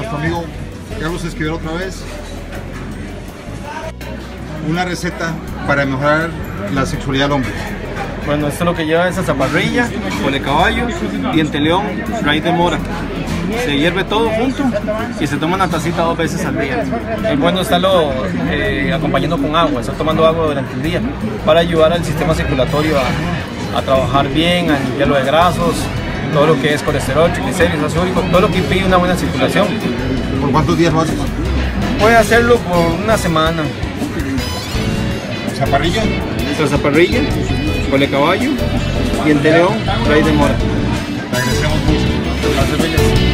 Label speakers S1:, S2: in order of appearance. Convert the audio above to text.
S1: nuestro amigo Carlos Esquivel otra vez. Una receta para mejorar la sexualidad del hombre.
S2: Bueno, esto lo que lleva es zaparrilla, cole caballo, diente león, raíz de mora. Se hierve todo junto y se toma una tacita 2 veces al día. Es bueno estarlo acompañando con agua, estar tomando agua durante el día para ayudar al sistema circulatorio a trabajar bien, a limpiarlo de grasos, todo lo que es colesterol, triglicéridos, ácido úrico, todo lo que impide una buena circulación.
S1: ¿Por cuántos días lo haces?
S2: Puede hacerlo por una semana.
S1: ¿Zaparrilla?
S2: Zaparrilla, cole caballo, diente león, raíz de mora.
S1: Te agradecemos mucho.
S2: Gracias,